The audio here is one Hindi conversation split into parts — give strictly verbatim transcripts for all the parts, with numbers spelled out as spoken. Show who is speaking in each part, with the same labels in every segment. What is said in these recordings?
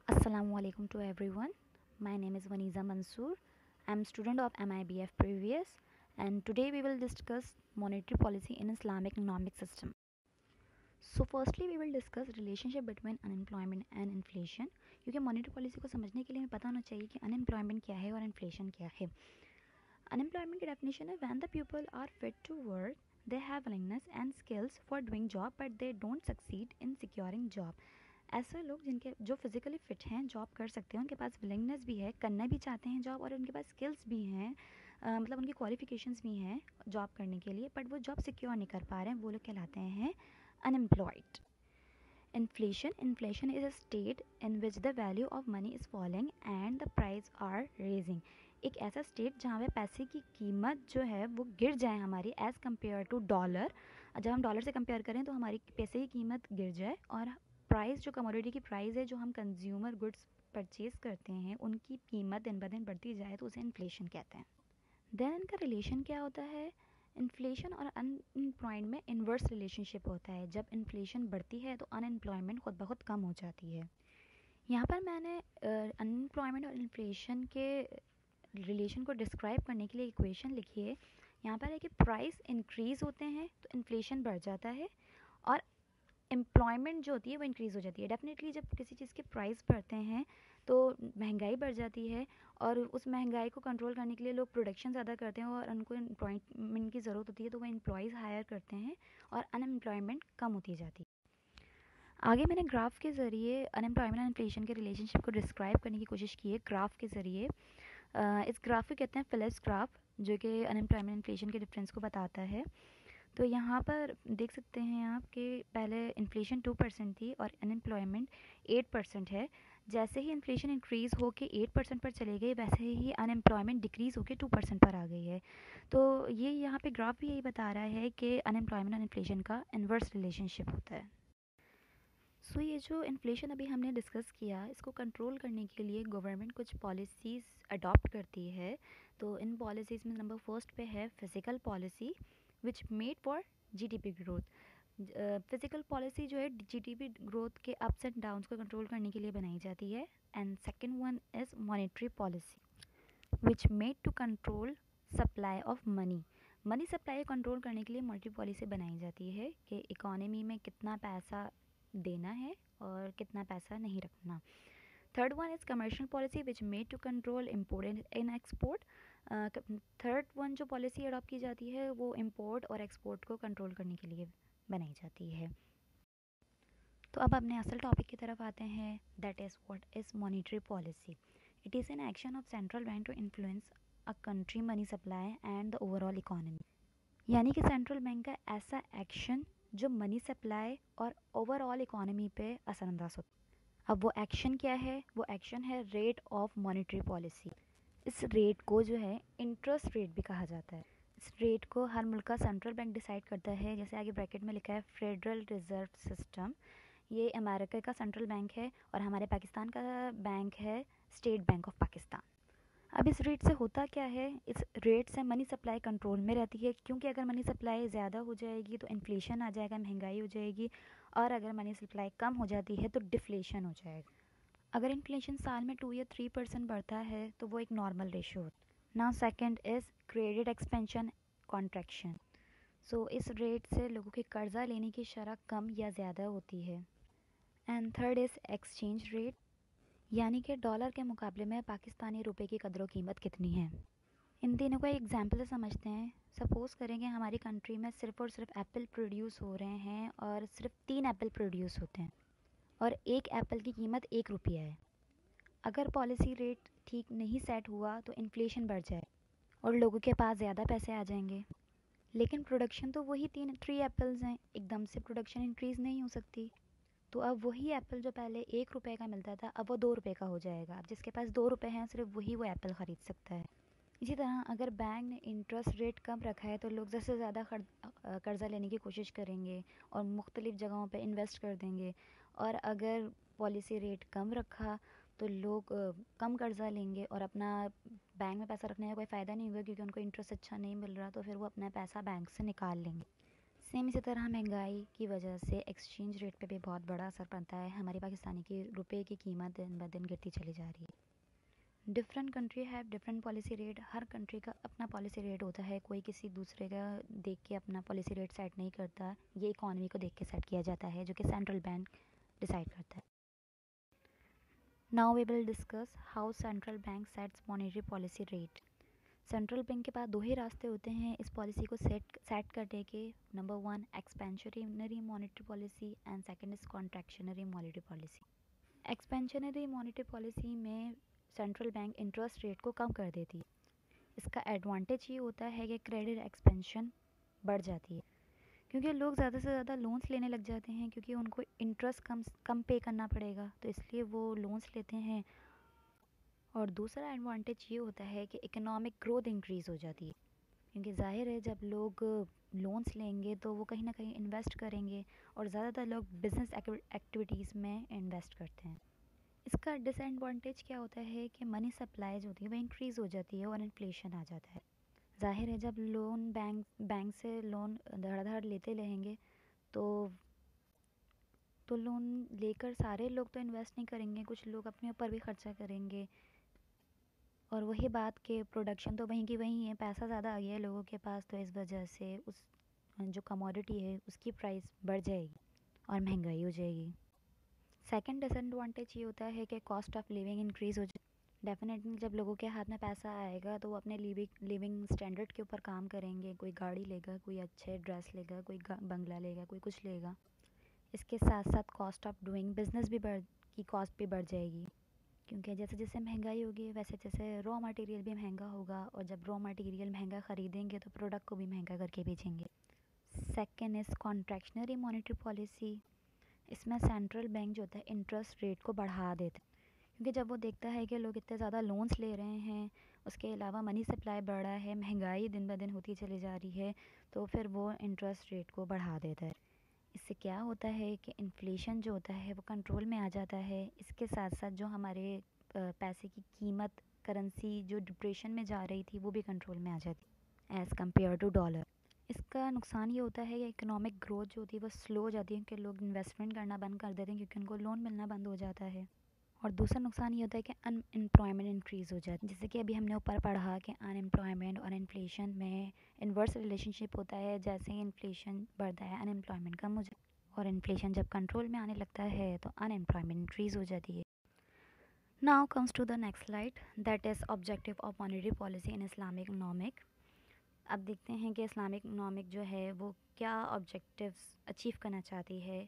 Speaker 1: Assalamu alaikum to everyone. My name is Vaniza Mansoor. I am student of M I B F previous, and today we will discuss monetary policy in Islamic economic system. So firstly we will discuss relationship between unemployment and inflation. क्योंकि monetary policy को समझने के लिए हमें पता होना चाहिए कि unemployment क्या है और inflation क्या है. Unemployment की definition है when the people are fit to work, they have willingness and skills for doing job but they don't succeed in securing job. ऐसे लोग जिनके जो फिज़िकली फ़िट हैं, जॉब कर सकते हैं, उनके पास विलिंगनेस भी है, करना भी चाहते हैं जॉब, और उनके पास स्किल्स भी हैं, अ, मतलब उनकी क्वालिफिकेशंस भी हैं जॉब करने के लिए, बट वो जॉब सिक्योर नहीं कर पा रहे हैं, वो लोग कहलाते हैं unemployed. Inflation inflation is a state in which the value of money is falling and the price are raising. एक ऐसा स्टेट जहाँ पे पैसे की कीमत जो है वो गिर जाए हमारी एज़ कम्पेयर टू डॉलर. जब हम डॉलर से कंपेयर करें तो हमारी पैसे की कीमत गिर जाए, और प्राइस जो कमोडिटी की प्राइस है, जो हम कंज्यूमर गुड्स परचेज करते हैं, उनकी कीमत दिन ब दिन बढ़ती जाए, तो उसे इन्फ्लेशन कहते हैं. देन इनका रिलेशन क्या होता है? इन्फ्लेशन और अनएम्प्लॉयमेंट में इन्वर्स रिलेशनशिप होता है. जब इन्फ्लेशन बढ़ती है तो अनएम्प्लॉयमेंट खुद ब खुद कम हो जाती है. यहाँ पर मैंने अनएम्प्लॉयमेंट और इन्फ्लेशन के रिलेशन को डिस्क्राइब करने के लिए इक्वेशन लिखी है. यहाँ पर है कि प्राइस इंक्रीज़ होते हैं तो इन्फ्लेशन बढ़ जाता है, और एम्प्लॉयमेंट जो होती है वो इंक्रीज़ हो जाती है. डेफिनेटली जब किसी चीज़ के प्राइस बढ़ते हैं तो महंगाई बढ़ जाती है, और उस महंगाई को कंट्रोल करने के लिए लोग प्रोडक्शन ज़्यादा करते हैं, और उनको एम्प्लॉयमेंट की ज़रूरत होती है, तो वो एम्प्लॉयज़ हायर करते हैं और अनएम्प्लॉयमेंट कम होती जाती है. आगे मैंने ग्राफ के ज़रिए अनएम्प्लॉयमेंट और इन्फ्लेशन के रिलेशनशिप को डिस्क्राइब करने की कोशिश की है ग्राफ के ज़रिए. इस ग्राफ को कहते हैं फिलिप्स ग्राफ, जो कि अनएम्प्लॉयमेंट इन्फ्लेशन के डिफरेंस को बताता है. तो यहाँ पर देख सकते हैं आप कि पहले इन्फ्लेशन टू परसेंट थी और अनएम्प्लॉयमेंट एट परसेंट है. जैसे ही इन्फ्लेशन इंक्रीज़ होकर एट परसेंट पर चले गई, वैसे ही अनएम्प्लॉयमेंट डिक्रीज़ होकर टू परसेंट पर आ गई है. तो ये यहाँ पे ग्राफ भी यही बता रहा है कि अनएम्प्लॉयमेंट और इन्फ्लेशन का इन्वर्स रिलेशनशिप होता है. सो so, ये जो इन्फ्लेशन अभी हमने डिस्कस किया, इसको कंट्रोल करने के लिए गवर्नमेंट कुछ पॉलिसीज़ अडॉप्ट करती है. तो इन पॉलिसीज़ में नंबर फर्स्ट पे है physical policy which made for GDP growth. Physical policy जो है जीडीपी ग्रोथ के अप्स एंड डाउन्स को कंट्रोल करने के लिए बनाई जाती है. And second one is monetary policy which made to control supply of money. Money supply को कंट्रोल करने के लिए मॉनेटरी पॉलिसी बनाई जाती है कि इकोनॉमी में कितना पैसा देना है और कितना पैसा नहीं रखना. Third one is commercial policy which made to control import and export. Third one जो पॉलिसी अडॉप्ट की जाती है वो इम्पोर्ट और एक्सपोर्ट को कंट्रोल करने के लिए बनाई जाती है. तो अब अपने असल टॉपिक की तरफ आते हैं, that is what is monetary policy. It is an action of central bank to influence a country money supply and the overall economy. यानी कि सेंट्रल बैंक का ऐसा एक्शन जो मनी सप्लाई और ओवरऑल इकोनॉमी पे असरअंदाज होता है. अब वो एक्शन क्या है? वो एक्शन है रेट ऑफ मॉनेटरी पॉलिसी. इस रेट को जो है इंटरेस्ट रेट भी कहा जाता है. इस रेट को हर मुल्क का सेंट्रल बैंक डिसाइड करता है. जैसे आगे ब्रैकेट में लिखा है फेडरल रिजर्व सिस्टम. ये अमेरिका का सेंट्रल बैंक है, और हमारे पाकिस्तान का बैंक है स्टेट बैंक ऑफ पाकिस्तान. अब इस रेट से होता क्या है? इस रेट से मनी सप्लाई कंट्रोल में रहती है, क्योंकि अगर मनी सप्लाई ज़्यादा हो जाएगी तो इन्फ्लेशन आ जाएगा, महंगाई हो जाएगी, और अगर मनी सप्लाई कम हो जाती है तो डिफ्लेशन हो जाएगा. अगर इन्फ्लेशन साल में टू या थ्री परसेंट बढ़ता है तो वो एक नॉर्मल रेशियो होता है. Now second is credit expansion contraction. So इस रेट से लोगों के कर्ज़ा लेने की शरह कम या ज़्यादा होती है. And third is exchange rate, यानी कि डॉलर के मुकाबले में पाकिस्तानी रुपए की कदर कीमत कितनी है. इन तीनों को एक एग्जांपल से समझते हैं. सपोज़ करें कि हमारी कंट्री में सिर्फ और सिर्फ एप्पल प्रोड्यूस हो रहे हैं, और सिर्फ तीन एप्पल प्रोड्यूस होते हैं, और एक एप्पल की कीमत एक रुपया है. अगर पॉलिसी रेट ठीक नहीं सेट हुआ तो इन्फ्लेशन बढ़ जाए और लोगों के पास ज़्यादा पैसे आ जाएंगे. लेकिन प्रोडक्शन तो वही तीन थ्री एप्पल्स हैं, एकदम से प्रोडक्शन इंक्रीज़ नहीं हो सकती. तो अब वही एप्पल जो पहले एक रुपये का मिलता था, अब वो दो रुपये का हो जाएगा. अब जिसके पास दो रुपये हैं, सिर्फ वही वो एप्पल ख़रीद सकता है. इसी तरह अगर बैंक ने इंटरेस्ट रेट कम रखा है तो लोग ज़्यादा से ज़्यादा कर्ज़ा लेने की कोशिश करेंगे और मुख्तलिफ़ जगहों पे इन्वेस्ट कर देंगे. और अगर पॉलिसी रेट कम रखा तो लोग कम कर्ज़ा लेंगे और अपना बैंक में पैसा रखने का कोई फ़ायदा नहीं होगा, क्योंकि उनको इंटरेस्ट अच्छा नहीं मिल रहा, तो फिर वो अपना पैसा बैंक से निकाल लेंगे. सेम इसी तरह महंगाई की वजह से एक्सचेंज रेट पे भी बहुत बड़ा असर पड़ता है। हमारी पाकिस्तानी की रुपए की कीमत दिन ब दिन गिरती चली जा रही है। Different country have different policy rate. हर कंट्री का अपना पॉलिसी रेट होता है, कोई किसी दूसरे का देख के अपना पॉलिसी रेट सेट नहीं करता। ये इकॉनमी को देख के सेट किया जाता है, जो कि सेंट्रल बैंक डिसाइड करता है। Now we will discuss how central bank sets monetary policy rate. Central bank के पास दो ही रास्ते होते हैं इस पॉलिसी को सेट सेट करने के। Number one, expansionary monetary policy and second is contractionary monetary policy. Expansionary monetary policy में सेंट्रल बैंक इंटरेस्ट रेट को कम कर देती है। इसका एडवांटेज ये होता है कि क्रेडिट एक्सपेंशन बढ़ जाती है, क्योंकि लोग ज़्यादा से ज़्यादा लोन्स लेने लग जाते हैं, क्योंकि उनको इंटरेस्ट कम कम पे करना पड़ेगा, तो इसलिए वो लोन्स लेते हैं। और दूसरा एडवांटेज ये होता है कि इकोनॉमिक ग्रोथ इंक्रीज़ हो जाती है, क्योंकि जाहिर है जब लोग लोन्स लेंगे तो वो कहीं ना कहीं इन्वेस्ट करेंगे, और ज़्यादातर लोग बिजनेस एक्टिविटीज़ में इन्वेस्ट करते हैं। इसका डिसएडवांटेज क्या होता है कि मनी सप्लाई जो होती है वो इंक्रीज़ हो जाती है और इन्फ्लेशन आ जाता है। जाहिर है जब लोन बैंक बैंक से लोन धड़ाधड़ लेते रहेंगे तो तो लोन लेकर सारे लोग तो इन्वेस्ट नहीं करेंगे, कुछ लोग अपने ऊपर भी खर्चा करेंगे। और वही बात कि प्रोडक्शन तो वहीं की वहीं है, पैसा ज़्यादा आ गया है लोगों के पास, तो इस वजह से उस जो कमोडिटी है उसकी प्राइस बढ़ जाएगी और महंगाई हो जाएगी। सेकंड डिसएडवांटेज ये होता है कि कॉस्ट ऑफ लिविंग इंक्रीज़ हो जाए। डेफिनेटली जब लोगों के हाथ में पैसा आएगा तो वो अपने लिविंग लिविंग स्टैंडर्ड के ऊपर काम करेंगे। कोई गाड़ी लेगा, कोई अच्छे ड्रेस लेगा, कोई बंगला लेगा, कोई कुछ लेगा। इसके साथ साथ कॉस्ट ऑफ डूइंग बिजनेस भी बढ़ की कॉस्ट भी बढ़ जाएगी, क्योंकि जैसे जैसे महंगाई होगी वैसे जैसे रॉ मटेरियल भी महंगा होगा, और जब रॉ मटेरियल महंगा ख़रीदेंगे तो प्रोडक्ट को भी महंगा करके बेचेंगे। Second is contractionary monetary policy. इसमें सेंट्रल बैंक जो होता है इंटरेस्ट रेट को बढ़ा देता है, क्योंकि जब वो देखता है कि लोग इतने ज़्यादा लोन्स ले रहे हैं, उसके अलावा मनी सप्लाई बढ़ रहा है, महंगाई दिन ब दिन होती चली जा रही है, तो फिर वो इंटरेस्ट रेट को बढ़ा देता है। इससे क्या होता है कि इन्फ्लेशन जो होता है वो कंट्रोल में आ जाता है। इसके साथ साथ जो हमारे पैसे की कीमत, करेंसी जो डिप्रेशन में जा रही थी, वो भी कंट्रोल में आ जाती एज़ कम्पेयर टू डॉलर। इसका नुकसान ये होता है कि इकोनॉमिक ग्रोथ जो होती है वो स्लो हो जाती है, क्योंकि लोग इन्वेस्टमेंट करना बंद कर देते हैं, क्योंकि उनको लोन मिलना बंद हो जाता है। और दूसरा नुकसान ये होता है कि अनएम्प्लॉयमेंट इंक्रीज़ हो जाती है, जैसे कि अभी हमने ऊपर पढ़ा कि अनएम्प्लॉयमेंट और इन्फ्लेशन में इन्वर्स रिलेशनशिप होता है। जैसे ही इन्फ्लेशन बढ़ता है अनएम्प्लॉयमेंट कम हो जाती है, और इन्फ्लेशन जब कंट्रोल में आने लगता है तो अनएम्प्लॉयमेंट इंक्रीज़ हो जाती है। Now comes to the next slide, that is objective of monetary policy in Islamic economic. अब देखते हैं कि इस्लामिक इकोनॉमिक जो है वो क्या ऑब्जेक्टिव्स अचीव करना चाहती है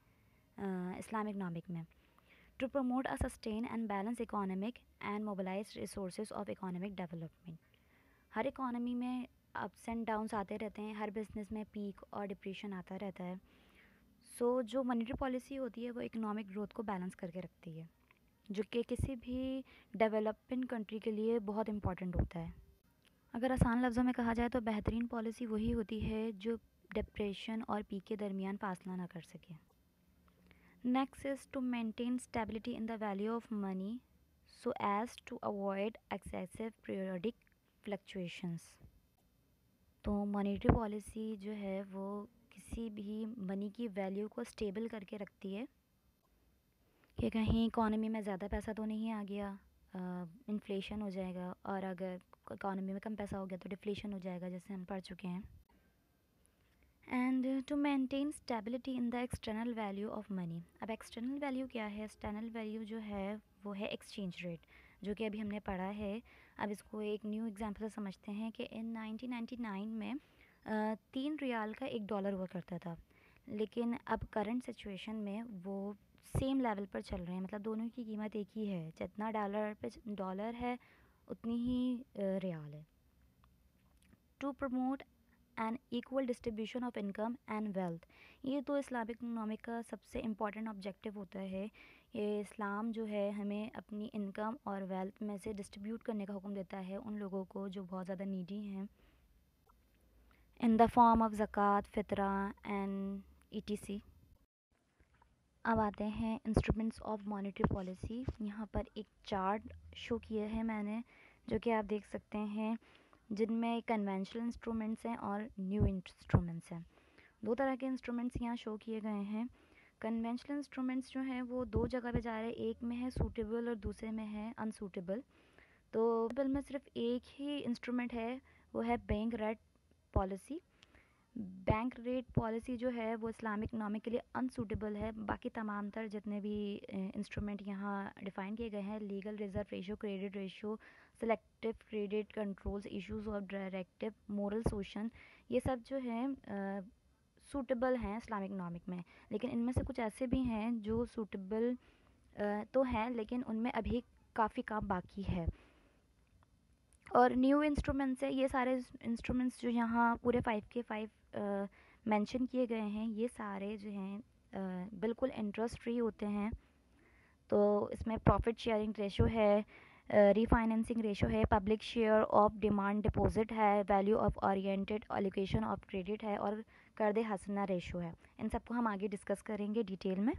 Speaker 1: इस्लामिक इकोनॉमिक में। To promote a sustain and balance economic and mobilise resources of economic development. हर इकोनॉमी में अप्स एंड डाउन्स आते रहते हैं, हर बिजनेस में पीक और डिप्रेशन आता रहता है। सो so, जो मॉनेटरी पॉलिसी होती है वो इकोनॉमिक ग्रोथ को बैलेंस करके रखती है, जो कि किसी भी डेवलपिंग कंट्री के लिए बहुत इंपॉर्टेंट होता है। अगर आसान लफ्ज़ों में कहा जाए तो बेहतरीन पॉलिसी वही होती है जो डिप्रेशन और पीक के दरमियान फासला ना कर सके। Next is to maintain stability in the value of money so as to avoid excessive periodic fluctuations. तो मॉनेटरी पॉलिसी जो है वो किसी भी मनी की वैल्यू को स्टेबल करके रखती है, कि कहीं इकॉनमी में ज़्यादा पैसा तो नहीं आ गया, इन्फ्लेशन हो जाएगा, और अगर इकॉनमी में कम पैसा हो गया तो डिफ्लेशन हो जाएगा, जैसे हम पढ़ चुके हैं। And to maintain stability in the external value of money. अब एक्सटर्नल वैल्यू क्या है? एक्सटर्नल वैल्यू जो है वो है एक्सचेंज रेट, जो कि अभी हमने पढ़ा है। अब इसको एक न्यू एग्जांपल से समझते हैं कि इन नाइनटीन नाइंटी नाइन में uh, तीन रियाल का एक डॉलर हुआ करता था, लेकिन अब करंट सिचुएशन में वो सेम लेवल पर चल रहे हैं, मतलब दोनों की कीमत एक ही है। जितना डॉलर पे डॉलर है उतनी ही रियाल है। To promote an equal distribution of income and wealth. ये तो इस्लामिक इकोनॉमिक का सबसे इम्पॉर्टेंट ऑब्जेक्टिव होता है। ये इस्लाम जो है हमें अपनी इनकम और वेल्थ में से डिस्ट्रीब्यूट करने का हुक्म देता है उन लोगों को जो बहुत ज़्यादा नीडी हैं, इन द फॉर्म ऑफ ज़कात, फ़ितरा एंड ई टी सी। अब आते हैं इंस्ट्रूमेंट्स ऑफ मॉनेटरी पॉलिसी। यहाँ पर एक चार्ट शो किया है मैंने, जो कि आप देख सकते हैं, जिनमें कन्वेंशनल इंस्ट्रूमेंट्स हैं और न्यू इंस्ट्रूमेंट्स हैं। दो तरह के इंस्ट्रूमेंट्स यहाँ शो किए गए हैं। कन्वेंशनल इंस्ट्रूमेंट्स जो हैं वो दो जगह पे जा रहे हैं, एक में है सूटेबल और दूसरे में है अनसूटेबल। तो सूटेबल में सिर्फ एक ही इंस्ट्रूमेंट है, वो है bank rate policy. Bank rate policy जो है वो इस्लामिक इकनॉमी के लिए अनसूटेबल है। बाकी तमाम तर जितने भी इंस्ट्रूमेंट यहाँ डिफ़ाइन किए गए हैं, legal reserve ratio, credit ratio, selective credit controls, issues of directive, moral suasion, ये सब जो है सूटेबल हैं इस्लामिक इकनॉमिक में। लेकिन इनमें से कुछ ऐसे भी हैं जो सूटेबल तो हैं लेकिन उनमें अभी काफ़ी काम बाकी है। और न्यू इंस्ट्रूमेंट्स है, ये सारे इंस्ट्रूमेंट्स जो यहाँ पूरे फाइव के फाइव मेंशन किए गए हैं, ये सारे जो हैं बिल्कुल इंटरेस्ट फ्री होते हैं। तो इसमें प्रॉफिट शेयरिंग रेशो है, रीफाइनेंसिंग रेशो है, public share of demand deposit है, value of oriented allocation of credit है और कर्द हसना रेशो है। इन सबको हम आगे डिस्कस करेंगे डिटेल में।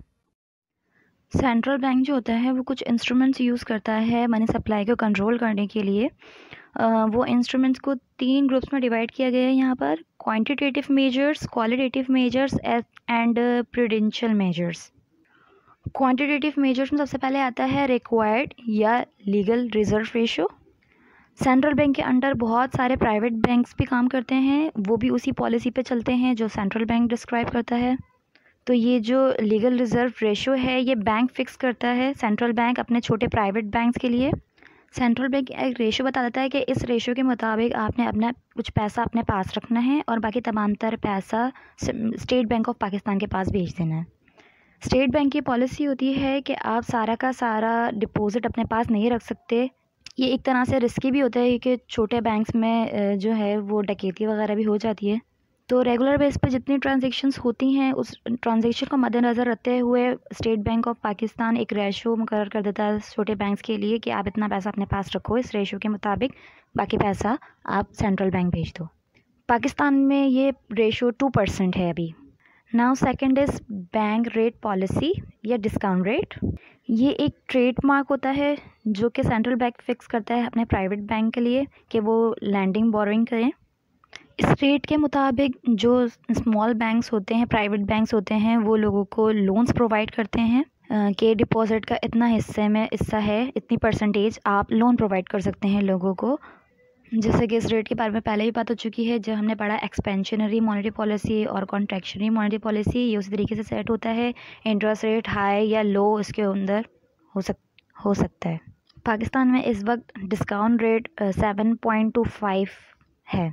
Speaker 1: सेंट्रल बैंक जो होता है वो कुछ इंस्ट्रूमेंट्स यूज़ करता है मनी सप्लाई को कंट्रोल करने के लिए। uh, वो इंस्ट्रूमेंट्स को तीन ग्रुप्स में डिवाइड किया गया है यहाँ पर, quantitative measures, qualitative measures and prudential measures. Quantitative measures में सबसे पहले आता है रिक्वायर्ड या legal reserve ratio. Central bank के अंडर बहुत सारे प्राइवेट बैंक्स भी काम करते हैं, वो भी उसी पॉलिसी पे चलते हैं जो सेंट्रल बैंक डिस्क्राइब करता है। तो ये जो लीगल रिजर्व रेशो है ये बैंक फिक्स करता है, सेंट्रल बैंक अपने छोटे प्राइवेट बैंक्स के लिए। सेंट्रल बैंक एक रेशो बता देता है कि इस रेशो के मुताबिक आपने अपना कुछ पैसा अपने पास रखना है और बाकी तमाम तर पैसा स्टेट बैंक ऑफ पाकिस्तान के पास भेज देना है। स्टेट बैंक की पॉलिसी होती है कि आप सारा का सारा डिपॉजिट अपने पास नहीं रख सकते। ये एक तरह से रिस्की भी होता है कि छोटे बैंक्स में जो है वो डकैती वगैरह भी हो जाती है। तो रेगुलर बेस पर जितनी ट्रांजैक्शंस होती हैं उस ट्रांजैक्शन को मद्देनज़र रखते हुए स्टेट बैंक ऑफ पाकिस्तान एक रेशो मुकर्रर कर देता है छोटे बैंक्स के लिए कि आप इतना पैसा अपने पास रखो, इस रेशो के मुताबिक बाकी पैसा आप सेंट्रल बैंक भेज दो। पाकिस्तान में ये रेशो टू परसेंट है अभी। Now second is bank rate policy या डिस्काउंट रेट। ये एक ट्रेडमार्क होता है जो कि सेंट्रल बैंक फिक्स करता है अपने प्राइवेट बैंक के लिए कि वो लैंडिंग बोरोइंग करें। इस रेट के मुताबिक जो स्मॉल बैंक्स होते हैं, प्राइवेट बैंक्स होते हैं, वो लोगों को लोन्स प्रोवाइड करते हैं कि डिपॉजिट का इतना हिस्से में हिस्सा है, इतनी परसेंटेज आप लोन प्रोवाइड कर सकते हैं लोगों को। जैसे कि इस रेट के बारे में पहले भी बात हो चुकी है जब हमने पढ़ा एक्सपेंशनरी मॉनेटरी पॉलिसी और कॉन्ट्रैक्शनरी मॉनेटरी पॉलिसी, ये उसी तरीके से सेट होता है। इंटरेस्ट रेट हाई या लो इसके अंदर हो सक हो सकता है। पाकिस्तान में इस वक्त discount rate seven point two five है।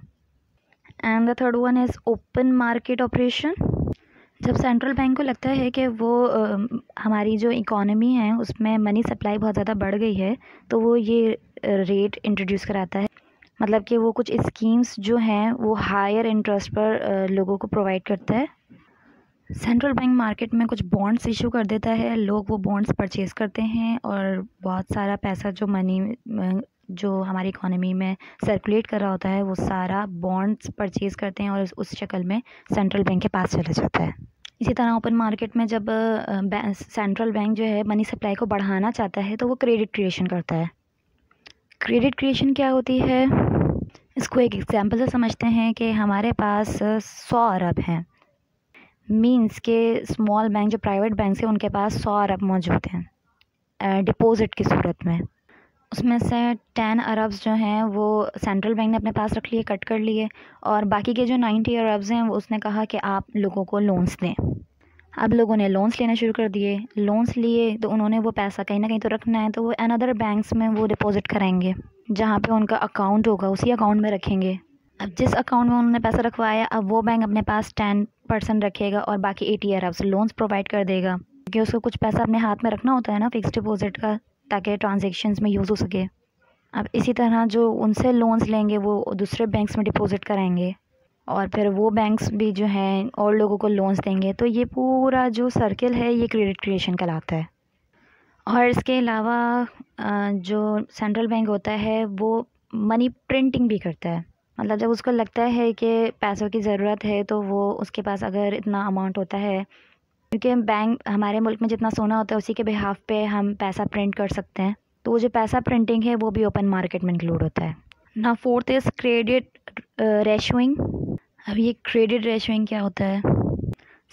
Speaker 1: And the third one is open market operation. जब सेंट्रल बैंक को लगता है कि वो आ, हमारी जो इकॉनमी है उसमें मनी सप्लाई बहुत ज़्यादा बढ़ गई है तो वो ये रेट इंट्रोड्यूस कराता है। मतलब कि वो कुछ स्कीम्स जो हैं वो हायर इंटरेस्ट पर आ, लोगों को प्रोवाइड करता है। सेंट्रल बैंक मार्केट में कुछ बॉन्ड्स इशू कर देता है, लोग वो बॉन्ड्स परचेज़ करते हैं और बहुत सारा पैसा जो मनी जो हमारी इकोनॉमी में सर्कुलेट कर रहा होता है वो सारा बॉन्ड्स परचेज़ करते हैं और उस शक्ल में सेंट्रल बैंक के पास चला जाता है। इसी तरह ओपन मार्केट में जब सेंट्रल बैंक जो है मनी सप्लाई को बढ़ाना चाहता है तो वो क्रेडिट क्रिएशन करता है। क्रेडिट क्रिएशन क्या होती है, इसको एक एग्जांपल से समझते हैं कि हमारे पास सौ अरब हैं। मींस के स्मॉल बैंक जो प्राइवेट बैंक है उनके पास सौ अरब मौजूद हैं डिपॉजिट की सूरत में। उसमें से टेन अरब्स जो हैं वो सेंट्रल बैंक ने अपने पास रख लिए, कट कर लिए, और बाकी के जो नाइन्टी अरब्स हैं वो उसने कहा कि आप लोगों को लोन्स दें। अब लोगों ने लोन्स लेना शुरू कर दिए। लोन्स लिए तो उन्होंने वो पैसा कहीं ना कहीं तो रखना है, तो वो अनदर बैंक्स में वो डिपॉजिट कराएंगे जहाँ पे उनका अकाउंट होगा, उसी अकाउंट में रखेंगे। अब जिस अकाउंट में उन्होंने पैसा रखवाया अब वो बैंक अपने पास टेन परसेंट रखेगा और बाकी एटी अरब्स लोन्स प्रोवाइड कर देगा, क्योंकि उसको कुछ पैसा अपने हाथ में रखना होता है ना फिक्स डिपॉजिट का, ताकि ट्रांजैक्शंस में यूज़ हो सके। अब इसी तरह जो उनसे लोन्स लेंगे वो दूसरे बैंक्स में डिपॉजिट कराएंगे और फिर वो बैंक्स भी जो हैं और लोगों को लोन्स देंगे। तो ये पूरा जो सर्किल है ये क्रेडिट क्रिएशन कहलाता है। और इसके अलावा जो सेंट्रल बैंक होता है वो मनी प्रिंटिंग भी करता है। मतलब जब उसको लगता है कि पैसों की ज़रूरत है तो वो उसके पास अगर इतना अमाउंट होता है, क्योंकि बैंक हमारे मुल्क में जितना सोना होता है उसी के बिहाफ पे हम पैसा प्रिंट कर सकते हैं, तो वो जो पैसा प्रिंटिंग है वो भी ओपन मार्केट में इंक्लूड होता है ना। Fourth is credit rationing. अब ये क्रेडिट रेशोइंग क्या होता है,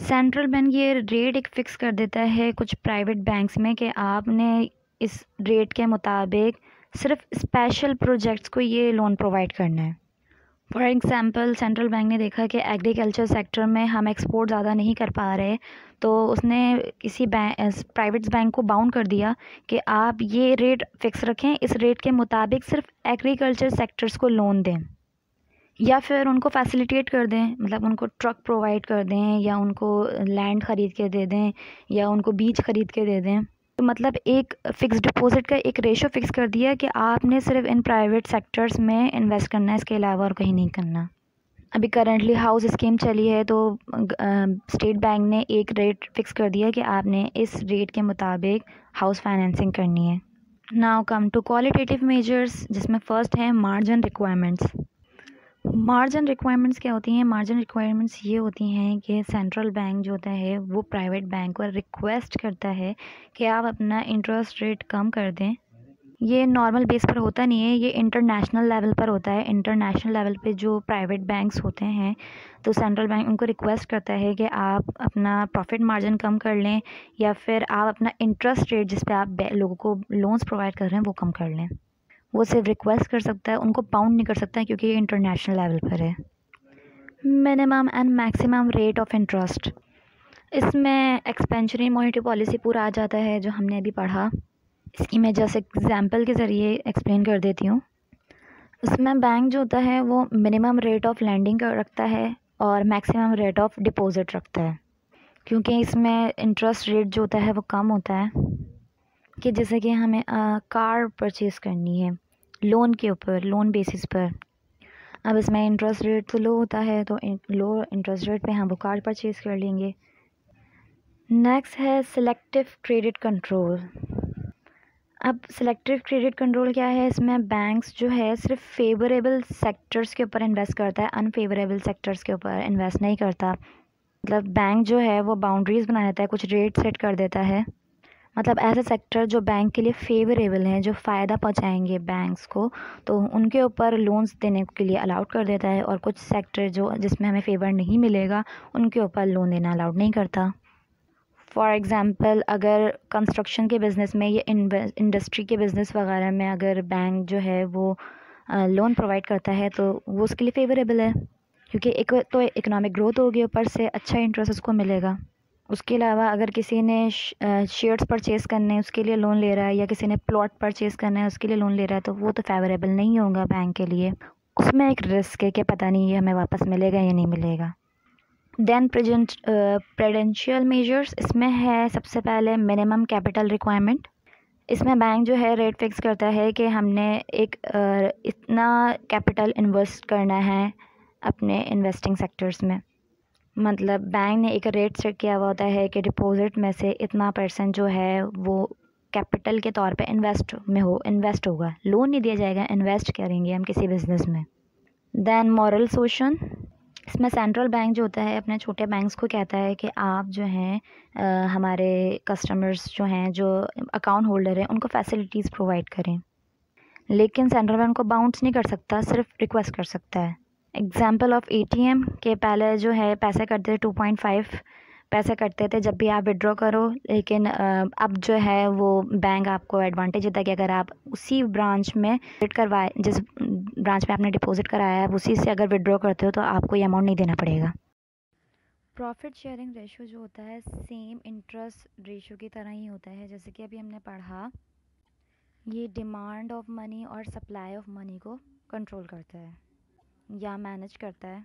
Speaker 1: सेंट्रल बैंक ये रेट एक फ़िक्स कर देता है कुछ प्राइवेट बैंक्स में कि आपने इस रेट के मुताबिक सिर्फ स्पेशल प्रोजेक्ट्स को ये लोन प्रोवाइड करना है। फॉर एग्ज़ाम्पल सेंट्रल बैंक ने देखा कि एग्रीकल्चर सेक्टर में हम एक्सपोर्ट ज़्यादा नहीं कर पा रहे, तो उसने किसी बैंक प्राइवेट बैंक को बाउंड कर दिया कि आप ये रेट फ़िक्स रखें, इस रेट के मुताबिक सिर्फ एग्रीकल्चर सेक्टर्स को लोन दें, या फिर उनको फैसिलिटेट कर दें, मतलब उनको ट्रक प्रोवाइड कर दें, या उनको लैंड ख़रीद के दे दें, या उनको बीज ख़रीद के दे दें। तो मतलब एक फ़िक्स डिपॉज़िट का एक रेशो फ़िक्स कर दिया कि आपने सिर्फ इन प्राइवेट सेक्टर्स में इन्वेस्ट करना है, इसके अलावा और कहीं नहीं करना। अभी करंटली हाउस स्कीम चली है, तो स्टेट बैंक ने एक रेट फ़िक्स कर दिया कि आपने इस रेट के मुताबिक हाउस फाइनेंसिंग करनी है। Now come to qualitative measures, जिसमें फ़र्स्ट है मार्जिन रिक्वायरमेंट्स। मार्जिन रिक्वायरमेंट्स क्या होती हैं? मार्जिन रिक्वायरमेंट्स ये होती हैं कि सेंट्रल बैंक जो होता है वो प्राइवेट बैंक को रिक्वेस्ट करता है कि आप अपना इंटरेस्ट रेट कम कर दें। ये नॉर्मल बेस पर होता नहीं है, ये इंटरनेशनल लेवल पर होता है। इंटरनेशनल लेवल पे जो प्राइवेट बैंक्स होते हैं, तो सेंट्रल बैंक उनको रिक्वेस्ट करता है कि आप अपना प्रॉफिट मार्जिन कम कर लें, या फिर आप अपना इंटरेस्ट रेट जिस पे आप लोगों को लोन्स प्रोवाइड कर रहे हैं वो कम कर लें। वो सिर्फ रिक्वेस्ट कर सकता है, उनको बाउंड नहीं कर सकता है, क्योंकि ये इंटरनेशनल लेवल पर है। Minimum and maximum rate of interest, इसमें एक्सपेंशनरी मॉनेटरी पॉलिसी पूरा आ जाता है जो हमने अभी पढ़ा। इसकी मैं जैसे एग्जांपल के ज़रिए एक्सप्लेन कर देती हूँ। इसमें बैंक जो होता है वो मिनिमम रेट ऑफ लैंडिंग कर रखता है और मैक्सिमम रेट ऑफ डिपॉजिट रखता है, क्योंकि इसमें इंटरेस्ट रेट जो होता है वो कम होता है। कि जैसे कि हमें आ, कार परचेज़ करनी है लोन के ऊपर, लोन बेसिस पर। अब इसमें इंटरेस्ट रेट तो लो होता है, तो लो इंटरेस्ट रेट पे हम वो कार परचेज़ कर लेंगे। नेक्स्ट है सिलेक्टिव क्रेडिट कंट्रोल। अब सिलेक्टिव क्रेडिट कंट्रोल क्या है? इसमें बैंक्स जो है सिर्फ फेवरेबल सेक्टर्स के ऊपर इन्वेस्ट करता है, अनफेवरेबल सेक्टर्स के ऊपर इन्वेस्ट नहीं करता। मतलब बैंक जो है वो बाउंड्रीज़ बना देता है, कुछ रेट सेट कर देता है। मतलब ऐसे सेक्टर जो बैंक के लिए फेवरेबल हैं, जो फ़ायदा पहुंचाएंगे बैंक्स को, तो उनके ऊपर लोन्स देने के लिए अलाउड कर देता है। और कुछ सेक्टर जो जिसमें हमें फेवर नहीं मिलेगा, उनके ऊपर लोन देना अलाउड नहीं करता। फॉर एग्ज़ाम्पल, अगर कंस्ट्रक्शन के बिज़नेस में या इंडस्ट्री के बिज़नेस वगैरह में अगर बैंक जो है वो लोन प्रोवाइड करता है, तो वो उसके लिए फेवरेबल है, क्योंकि एक तो इकोनॉमिक ग्रोथ होगी, ऊपर से अच्छा इंटरेस्ट उसको मिलेगा। उसके अलावा अगर किसी ने शेयर्स परचेज़ करने हैं उसके लिए लोन ले रहा है, या किसी ने प्लॉट परचेज़ करना है उसके लिए लोन ले रहा है, तो वो तो फेवरेबल नहीं होगा बैंक के लिए। उसमें एक रिस्क है कि पता नहीं ये हमें वापस मिलेगा या नहीं मिलेगा। देन प्रेजेंट प्रेडेंशियल मेजर्स, इसमें है सबसे पहले मिनिमम कैपिटल रिक्वायरमेंट। इसमें बैंक जो है रेट फिक्स करता है कि हमने एक uh, इतना कैपिटल इन्वेस्ट करना है अपने इन्वेस्टिंग सेक्टर्स में। मतलब बैंक ने एक रेट सेट किया हुआ होता है कि डिपॉजिट में से इतना परसेंट जो है वो कैपिटल के तौर पे इन्वेस्ट में हो इन्वेस्ट होगा, लोन नहीं दिया जाएगा, इन्वेस्ट करेंगे हम किसी बिज़नेस में। देन मॉरल सोशन, इसमें सेंट्रल बैंक जो होता है अपने छोटे बैंक्स को कहता है कि आप जो हैं हमारे कस्टमर्स जो हैं, जो अकाउंट होल्डर हैं, उनको फैसिलिटीज़ प्रोवाइड करें। लेकिन सेंट्रल बैंक को बाउंस नहीं कर सकता, सिर्फ रिक्वेस्ट कर सकता है। एग्ज़ाम्पल ऑफ एटीएम के पहले जो है पैसे कटते थे टू पॉइंट फाइव पैसे कटते थे जब भी आप विड्रॉ करो, लेकिन अब जो है वो बैंक आपको एडवांटेज देता है कि अगर आप उसी ब्रांच में डिपॉजिट करवाए, जिस ब्रांच में आपने डिपॉजिट कराया है उसी से अगर विड्रॉ करते हो तो आपको ये अमाउंट नहीं देना पड़ेगा। प्रॉफिट शेयरिंग रेशो जो होता है सेम इंटरेस्ट रेशो की तरह ही होता है, जैसे कि अभी हमने पढ़ा। ये डिमांड ऑफ मनी और सप्लाई ऑफ मनी को कंट्रोल करता है या मैनेज करता है।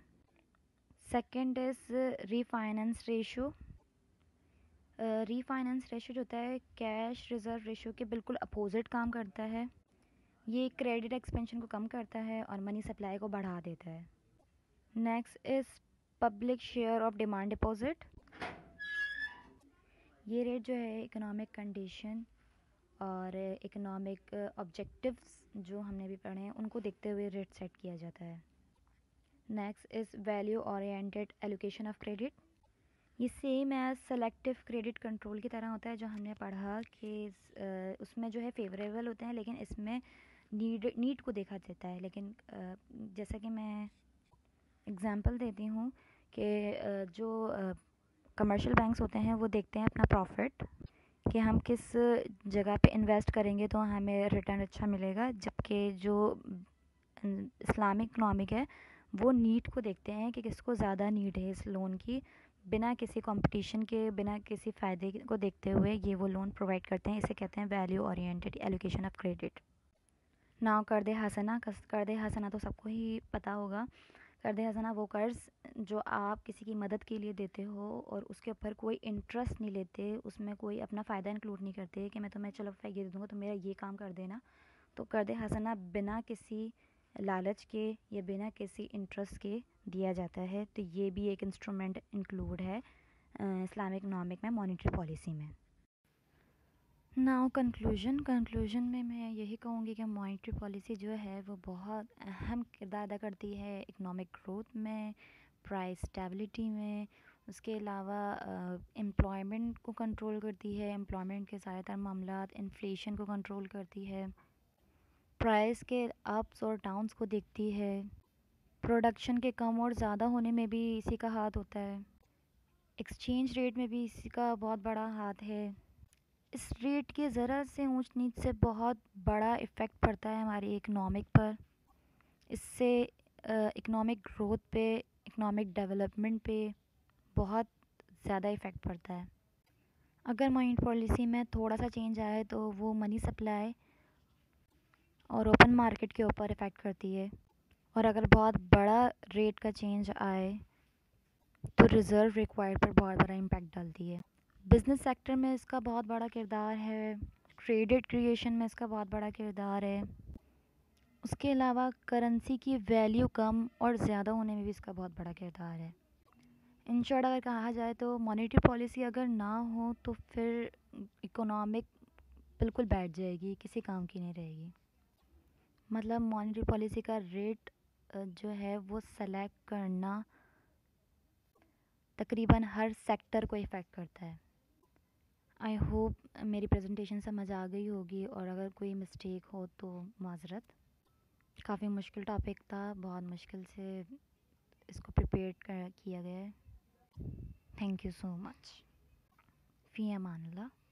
Speaker 1: Second is refinance ratio. Refinance ratio जो होता है कैश रिज़र्व रेशो के बिल्कुल अपोजिट काम करता है। ये क्रेडिट एक्सपेंशन को कम करता है और मनी सप्लाई को बढ़ा देता है। Next is public share of demand deposit. ये रेट जो है इकोनॉमिक कंडीशन और इकोनॉमिक ऑब्जेक्टिव्स जो हमने भी पढ़े हैं उनको देखते हुए रेट सेट किया जाता है। Next is value oriented allocation of credit. ये same as selective credit control की तरह होता है जो हमने पढ़ा कि उसमें जो है फेवरेबल होते हैं, लेकिन इसमें नीड नीड को देखा जाता है। लेकिन जैसा कि मैं एग्जांपल देती हूँ कि जो कमर्शियल बैंक्स होते हैं वो देखते हैं अपना प्रॉफिट कि हम किस जगह पे इन्वेस्ट करेंगे तो हमें रिटर्न अच्छा मिलेगा, जबकि जो इस्लामिक इकनॉमिक है वो नीड को देखते हैं कि किसको ज़्यादा नीड है इस लोन की, बिना किसी कंपटीशन के, बिना किसी फ़ायदे को देखते हुए ये वो लोन प्रोवाइड करते हैं। इसे कहते हैं value oriented allocation of credit. Now कर्ज़ हसना, कर्ज़ हसना तो सबको ही पता होगा। कर्ज़ हसना वो कर्ज़ जो आप किसी की मदद के लिए देते हो और उसके ऊपर कोई इंटरेस्ट नहीं लेते, उसमें कोई अपना फ़ायदा इंक्लूड नहीं करते कि मैं तुम्हें चलो ये दे दूँगा तो मेरा ये काम कर देना। तो कर्ज़ हसना बिना किसी लालच के या बिना किसी इंटरेस्ट के दिया जाता है। तो ये भी एक इंस्ट्रूमेंट इंक्लूड है इस्लामिक इकनॉमिक में, मॉनेटरी पॉलिसी में। नाउ कंक्लूजन कंक्लूजन में मैं यही कहूँगी कि मॉनेटरी पॉलिसी जो है वो बहुत अहम किरदार अदा करती है इकनॉमिक ग्रोथ में, प्राइस स्टेबिलिटी में। उसके अलावा एम्प्लॉयमेंट को कंट्रोल करती है, एम्प्लॉयमेंट के ज़्यादातर मामला, इन्फ्लेशन को कंट्रोल करती है, प्राइस के अप्स और डाउन्स को देखती है, प्रोडक्शन के कम और ज़्यादा होने में भी इसी का हाथ होता है, एक्सचेंज रेट में भी इसी का बहुत बड़ा हाथ है। इस रेट के ज़रा से ऊंच नीच से बहुत बड़ा इफ़ेक्ट पड़ता है हमारी इकनॉमिक पर। इससे इकनॉमिक ग्रोथ पे, इकनॉमिक डेवलपमेंट पे बहुत ज़्यादा इफ़ेक्ट पड़ता है। अगर मॉनेटरी पॉलिसी में थोड़ा सा चेंज आए तो वो मनी सप्लाई और ओपन मार्केट के ऊपर इफ़ेक्ट करती है, और अगर बहुत बड़ा रेट का चेंज आए तो रिज़र्व रिक्वायर्ड पर बहुत बड़ा इम्पैक्ट डालती है। बिज़नेस सेक्टर में इसका बहुत बड़ा किरदार है, क्रेडिट क्रिएशन में इसका बहुत बड़ा किरदार है। उसके अलावा करेंसी की वैल्यू कम और ज़्यादा होने में भी इसका बहुत बड़ा किरदार है। इन शॉर्ट अगर कहा जाए तो मॉनेटरी पॉलिसी अगर ना हो तो फिर इकोनॉमिक बिल्कुल बैठ जाएगी, किसी काम की नहीं रहेगी। मतलब मॉनेटरी पॉलिसी का रेट जो है वो सेलेक्ट करना तकरीबन हर सेक्टर को इफ़ेक्ट करता है। आई होप मेरी प्रेजेंटेशन समझ आ गई होगी, और अगर कोई मिस्टेक हो तो माज़रत। काफ़ी मुश्किल टॉपिक था, बहुत मुश्किल से इसको प्रिपेयर किया गया है। Thank you so much. फ़ी अमान अल्लाह।